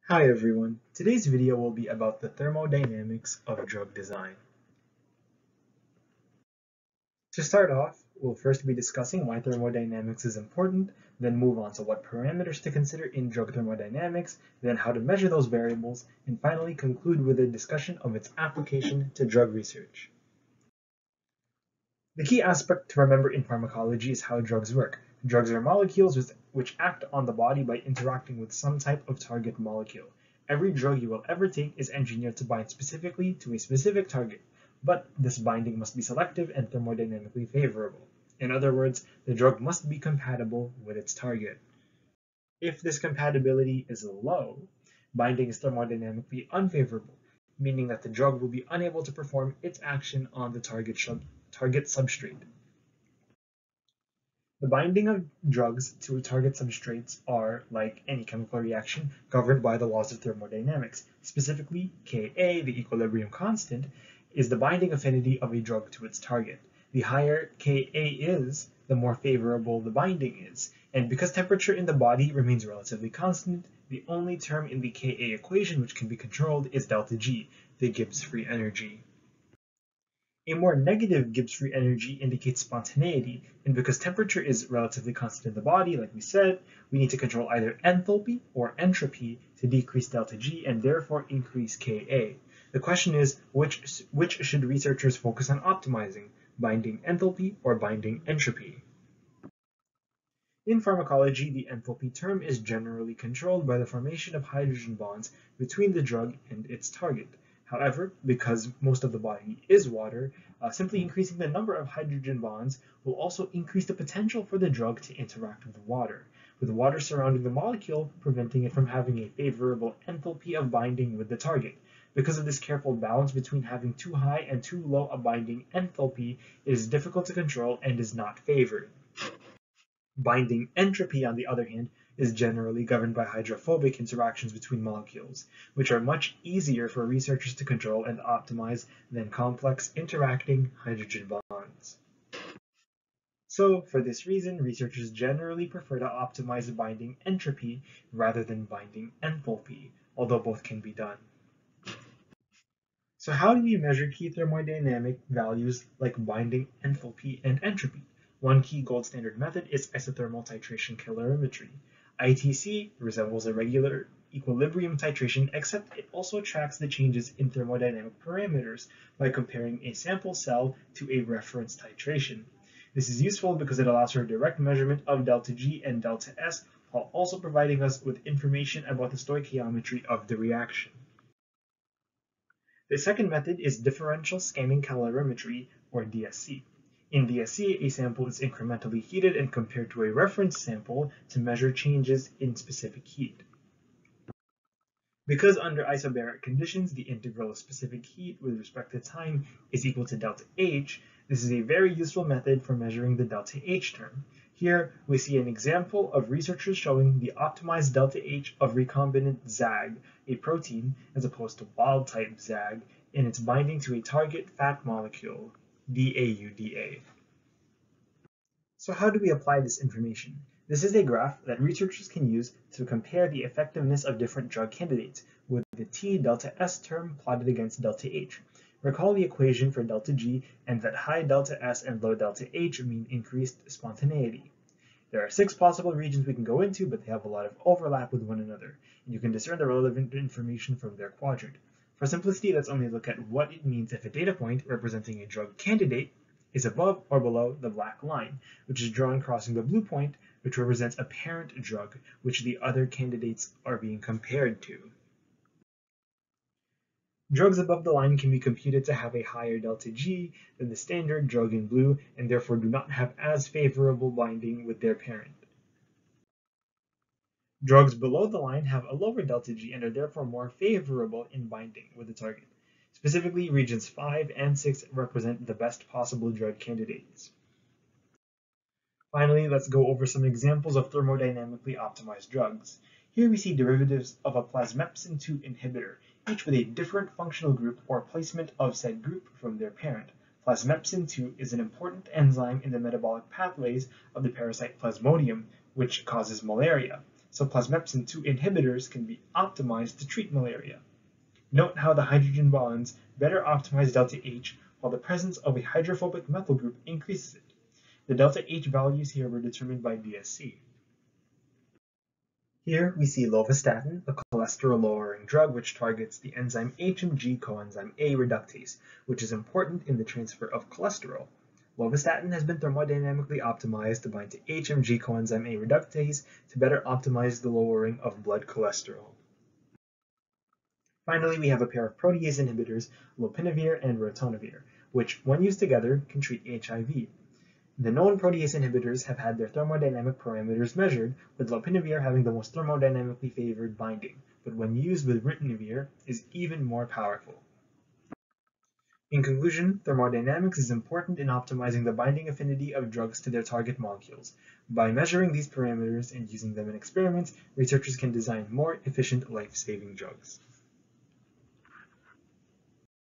Hi everyone, today's video will be about the thermodynamics of drug design. To start off, we'll first be discussing why thermodynamics is important, then move on to what parameters to consider in drug thermodynamics, then how to measure those variables, and finally conclude with a discussion of its application to drug research. The key aspect to remember in pharmacology is how drugs work. Drugs are molecules which act on the body by interacting with some type of target molecule. Every drug you will ever take is engineered to bind specifically to a specific target, but this binding must be selective and thermodynamically favorable. In other words, the drug must be compatible with its target. If this compatibility is low, binding is thermodynamically unfavorable, meaning that the drug will be unable to perform its action on the target substrate. The binding of drugs to target substrates are, like any chemical reaction, governed by the laws of thermodynamics. Specifically, Ka, the equilibrium constant, is the binding affinity of a drug to its target. The higher Ka is, the more favorable the binding is. And because temperature in the body remains relatively constant, the only term in the Ka equation which can be controlled is delta G, the Gibbs free energy. A more negative Gibbs free energy indicates spontaneity, and because temperature is relatively constant in the body, like we said, we need to control either enthalpy or entropy to decrease delta G and therefore increase Ka. The question is, which should researchers focus on optimizing, binding enthalpy or binding entropy? In pharmacology, the enthalpy term is generally controlled by the formation of hydrogen bonds between the drug and its target. However, because most of the body is water, simply increasing the number of hydrogen bonds will also increase the potential for the drug to interact with water surrounding the molecule, preventing it from having a favorable enthalpy of binding with the target. Because of this careful balance between having too high and too low a binding enthalpy, it is difficult to control and is not favored. Binding entropy, on the other hand, is generally governed by hydrophobic interactions between molecules, which are much easier for researchers to control and optimize than complex interacting hydrogen bonds. So, for this reason, researchers generally prefer to optimize binding entropy rather than binding enthalpy, although both can be done. So how do we measure key thermodynamic values like binding enthalpy and entropy? One key gold standard method is isothermal titration calorimetry. ITC resembles a regular equilibrium titration, except it also tracks the changes in thermodynamic parameters by comparing a sample cell to a reference titration. This is useful because it allows for a direct measurement of delta G and delta S, while also providing us with information about the stoichiometry of the reaction. The second method is differential scanning calorimetry, or DSC. In DSC, a sample is incrementally heated and compared to a reference sample to measure changes in specific heat. Because under isobaric conditions, the integral of specific heat with respect to time is equal to delta H, this is a very useful method for measuring the delta H term. Here, we see an example of researchers showing the optimized delta H of recombinant ZAG, a protein, as opposed to wild-type ZAG, in its binding to a target fat molecule, DAUDA. So how do we apply this information? This is a graph that researchers can use to compare the effectiveness of different drug candidates, with the T delta S term plotted against delta H. Recall the equation for delta G and that high delta S and low delta H mean increased spontaneity. There are 6 possible regions we can go into, but they have a lot of overlap with one another, and you can discern the relevant information from their quadrant. For simplicity, let's only look at what it means if a data point representing a drug candidate is above or below the black line, which is drawn crossing the blue point, which represents a parent drug, which the other candidates are being compared to. Drugs above the line can be computed to have a higher delta G than the standard drug in blue, and therefore do not have as favorable binding with their parent. Drugs below the line have a lower delta G and are therefore more favorable in binding with the target. Specifically, regions 5 and 6 represent the best possible drug candidates. Finally, let's go over some examples of thermodynamically optimized drugs. Here we see derivatives of a plasmepsin 2 inhibitor, each with a different functional group or placement of said group from their parent. Plasmepsin 2 is an important enzyme in the metabolic pathways of the parasite Plasmodium, which causes malaria. so plasmepsin 2 inhibitors can be optimized to treat malaria. Note how the hydrogen bonds better optimize delta H, while the presence of a hydrophobic methyl group increases it. The delta H values here were determined by DSC. Here we see lovastatin, a cholesterol-lowering drug which targets the enzyme HMG coenzyme A reductase, which is important in the transfer of cholesterol. Lovastatin has been thermodynamically optimized to bind to HMG coenzyme A reductase to better optimize the lowering of blood cholesterol. Finally, we have a pair of protease inhibitors, lopinavir and ritonavir, which, when used together, can treat HIV. The known protease inhibitors have had their thermodynamic parameters measured, with lopinavir having the most thermodynamically favored binding, but when used with ritonavir is even more powerful. In conclusion, thermodynamics is important in optimizing the binding affinity of drugs to their target molecules. By measuring these parameters and using them in experiments, researchers can design more efficient life-saving drugs.